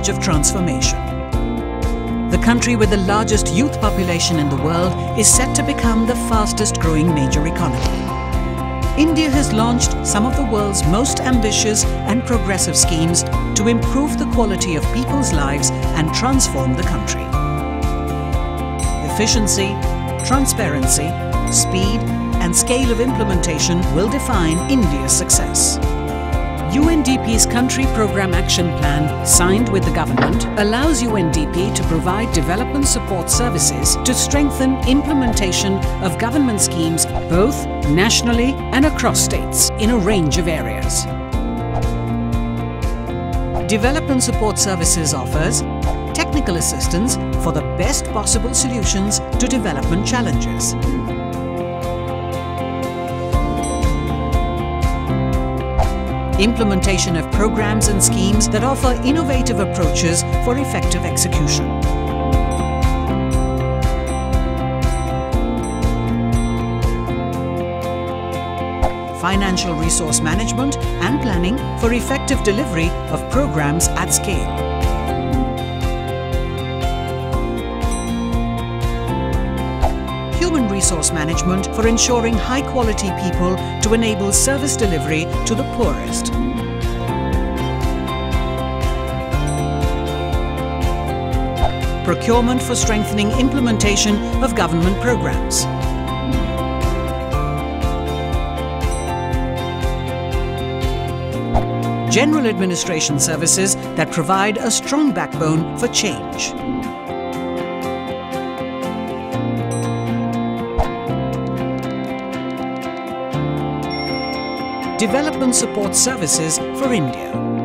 charge of transformation. The country with the largest youth population in the world is set to become the fastest growing major economy. India has launched some of the world's most ambitious and progressive schemes to improve the quality of people's lives and transform the country. Efficiency, transparency, speed and scale of implementation will define India's success. UNDP's Country Programme Action Plan, signed with the government, allows UNDP to provide development support services to strengthen implementation of government schemes both nationally and across states in a range of areas. Development Support Services offers technical assistance for the best possible solutions to development challenges. Implementation of programs and schemes that offer innovative approaches for effective execution. Financial resource management and planning for effective delivery of programs at scale. Human resource management for ensuring high-quality people to enable service delivery to the poorest. Procurement for strengthening implementation of government programs. General administration services that provide a strong backbone for change. Development support services for India.